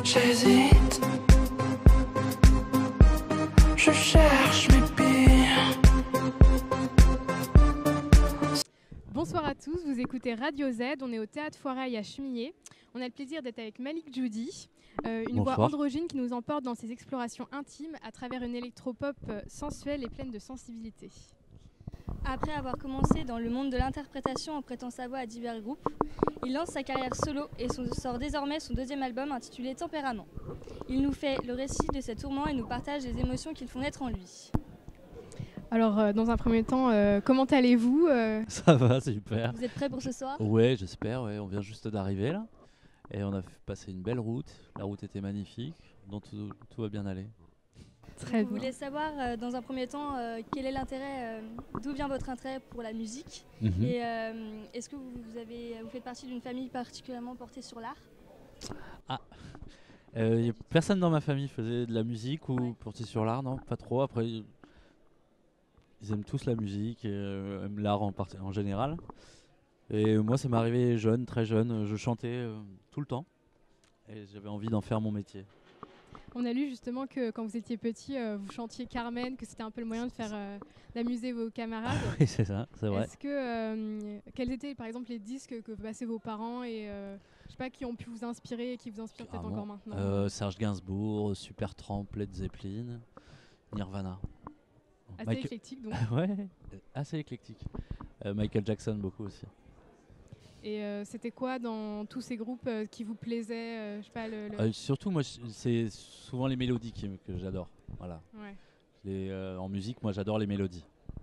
J'hésite, je cherche mes pires. Bonsoir à tous, vous écoutez Radio Z, on est au Théâtre Foirail à Chemillé. On a le plaisir d'être avec Malik Djoudi, une voix androgyne qui nous emporte dans ses explorations intimes à travers une électropop sensuelle et pleine de sensibilité. Après avoir commencé dans le monde de l'interprétation en prêtant sa voix à divers groupes, il lance sa carrière solo et sort désormais son deuxième album intitulé Tempérament. Il nous fait le récit de ses tourments et nous partage les émotions qu'ils font naître en lui. Alors, dans un premier temps, comment allez-vous Ça va, super. Vous êtes prêts pour ce soir? Ouais, j'espère, ouais. On vient juste d'arriver là. Et on a passé une belle route. La route était magnifique, donc tout va bien aller. Très Vous voulez savoir, dans un premier temps, quel est l'intérêt, d'où vient votre intérêt pour la musique et est-ce que vous faites partie d'une famille particulièrement portée sur l'art? Personne dans ma famille faisait de la musique ou portait sur l'art, non, pas trop. Après, ils aiment tous la musique et aiment l'art en général. Et moi, ça m'est arrivé jeune, très jeune. Je chantais tout le temps et j'avais envie d'en faire mon métier. On a lu justement que quand vous étiez petit, vous chantiez Carmen, que c'était un peu le moyen de faire d'amuser vos camarades. Oui, c'est ça, c'est vrai. Est-ce que quels étaient par exemple les disques que passaient vos parents et je sais pas, qui ont pu vous inspirer et qui vous inspirent peut-être encore maintenant? Serge Gainsbourg, Supertramp, Led Zeppelin, Nirvana. Assez éclectique donc. Ouais, assez éclectique. Michael Jackson beaucoup aussi. Et c'était quoi dans tous ces groupes qui vous plaisaient, je sais pas, surtout moi c'est souvent les mélodies que j'adore. Voilà. Ouais. En musique, moi j'adore les mélodies.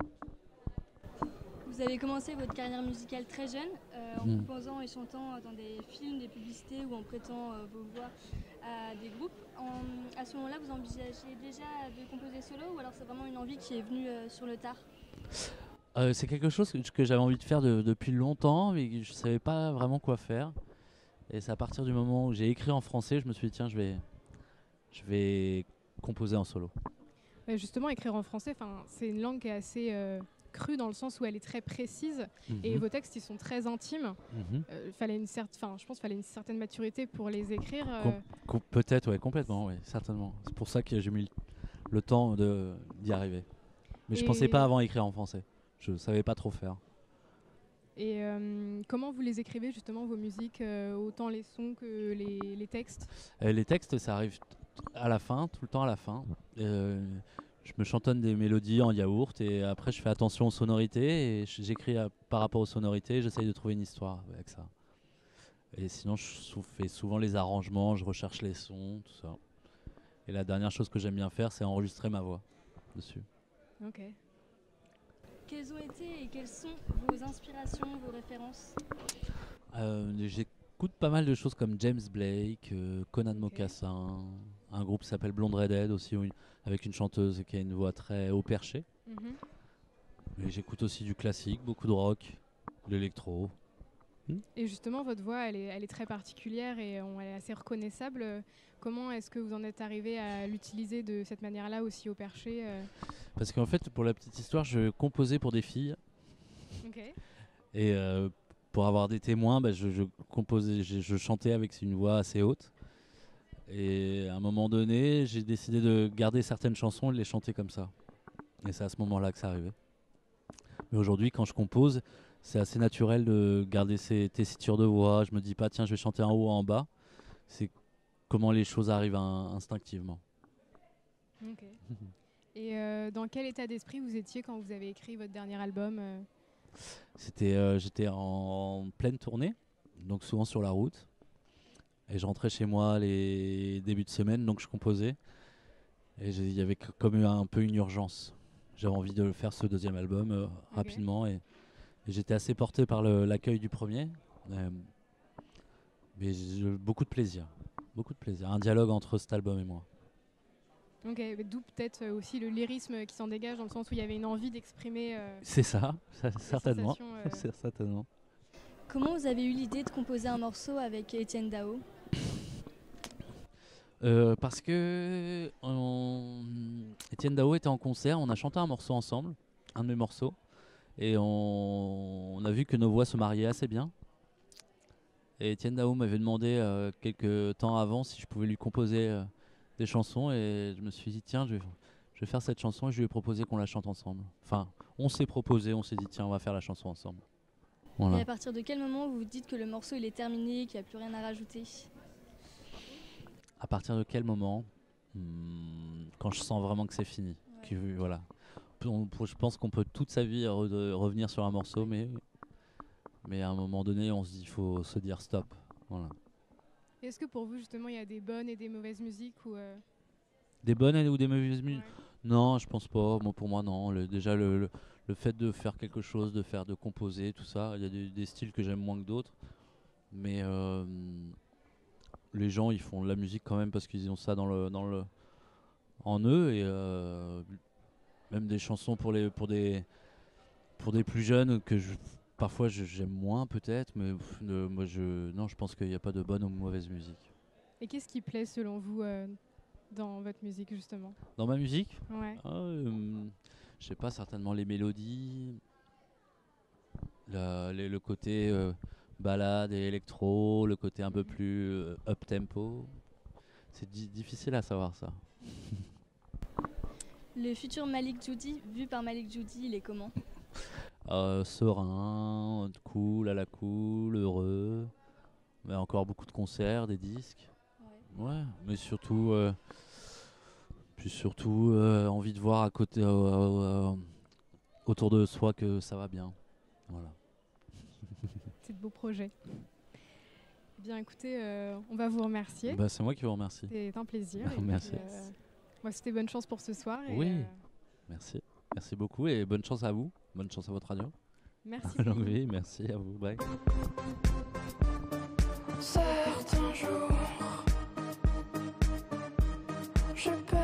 Vous avez commencé votre carrière musicale très jeune, en composant et chantant dans des films, des publicités ou en prêtant vos voix à des groupes. À ce moment-là, vous envisagez déjà de composer solo ou alors c'est vraiment une envie qui est venue sur le tard? C'est quelque chose que j'avais envie de faire depuis longtemps, mais je ne savais pas vraiment quoi faire. Et c'est à partir du moment où j'ai écrit en français, je me suis dit tiens, je vais composer en solo. Ouais, justement, écrire en français, c'est une langue qui est assez crue dans le sens où elle est très précise et vos textes ils sont très intimes. Je pense qu'il fallait une certaine maturité pour les écrire. Peut-être, ouais, complètement, ouais, certainement. C'est pour ça que j'ai mis le temps d'y arriver. Mais je ne pensais pas avant écrire en français. Je ne savais pas trop faire. Et comment vous les écrivez justement vos musiques, autant les sons que les textes? Les textes, ça arrive à la fin, tout le temps à la fin. Je me chantonne des mélodies en yaourt et après je fais attention aux sonorités et j'écris par rapport aux sonorités, j'essaye de trouver une histoire avec ça. Et sinon je fais souvent les arrangements, je recherche les sons, tout ça. Et la dernière chose que j'aime bien faire, c'est enregistrer ma voix dessus. Ok. Quelles ont été et quelles sont vos inspirations, vos références? J'écoute pas mal de choses comme James Blake, Conan Mocassin, un groupe qui s'appelle Blonde Redhead aussi, avec une chanteuse qui a une voix très haut perché. Mais j'écoute aussi du classique, beaucoup de rock, de l'électro. Et justement, votre voix, elle est très particulière et elle est assez reconnaissable. Comment est-ce que vous en êtes arrivé à l'utiliser de cette manière-là, aussi au perché Parce qu'en fait, pour la petite histoire, je composais pour des filles. Et pour avoir des témoins, je chantais avec une voix assez haute. Et à un moment donné, j'ai décidé de garder certaines chansons et de les chanter comme ça. Et c'est à ce moment-là que ça arrivait. Mais aujourd'hui, quand je compose, c'est assez naturel de garder ces tessitures de voix. Je me dis pas, tiens, je vais chanter en haut ou en bas. C'est comment les choses arrivent instinctivement. Ok. Et dans quel état d'esprit vous étiez quand vous avez écrit votre dernier album J'étais en pleine tournée, donc souvent sur la route. Et je rentrais chez moi les débuts de semaine, donc je composais. Et il y avait comme un peu une urgence. J'avais envie de faire ce deuxième album rapidement. Et j'étais assez porté par l'accueil du premier. Mais j'ai beaucoup de plaisir. Beaucoup de plaisir. Un dialogue entre cet album et moi. Ok, d'où peut-être aussi le lyrisme qui s'en dégage, dans le sens où il y avait une envie d'exprimer. C'est ça, certainement. Certainement. Comment vous avez eu l'idée de composer un morceau avec Etienne Dao? Parce que Etienne Dao était en concert, on a chanté un morceau ensemble, un de mes morceaux, et on a vu que nos voix se mariaient assez bien. Et Étienne Dao m'avait demandé quelques temps avant si je pouvais lui composer des chansons. Et je me suis dit, tiens, je vais faire cette chanson et je lui ai proposé qu'on la chante ensemble. Enfin, on s'est proposé, on s'est dit, tiens, on va faire la chanson ensemble. Voilà. Et à partir de quel moment vous vous dites que le morceau il est terminé, qu'il n'y a plus rien à rajouter? À partir de quel moment? Quand je sens vraiment que c'est fini. Ouais. Voilà. Je pense qu'on peut toute sa vie revenir sur un morceau, mais à un moment donné, on se dit, il faut se dire stop. Voilà. Est-ce que pour vous, justement, il y a des bonnes et des mauvaises musiques ou Des bonnes ou des mauvaises musiques? Ouais. Non, je pense pas. Pour moi, non. Déjà, le fait de faire quelque chose, de composer, tout ça, il y a des styles que j'aime moins que d'autres. Mais les gens, ils font de la musique quand même parce qu'ils ont ça en eux. Et même des chansons pour des plus jeunes que parfois j'aime moins peut-être. Mais moi, je pense qu'il n'y a pas de bonne ou mauvaise musique. Et qu'est-ce qui plaît selon vous dans votre musique, justement? Dans ma musique? Ouais. Je sais pas, certainement les mélodies, le côté balade et électro, le côté un peu plus up-tempo. C'est difficile à savoir ça. Le futur Malik Djoudi, vu par Malik Djoudi, il est comment? Serein, cool, à la cool, heureux. Mais encore beaucoup de concerts, des disques. Ouais, mais surtout... Puis surtout, envie de voir à côté, autour de soi que ça va bien. Voilà. C'est de beaux projets. Bien, écoutez, on va vous remercier. Bah, c'est moi qui vous remercie. C'était un plaisir. Merci. Moi, c'était bonne chance pour ce soir. Oui, merci. Merci beaucoup et bonne chance à vous. Bonne chance à votre radio. Merci. Longue vie, merci à vous. Bye. Certains jours, je peux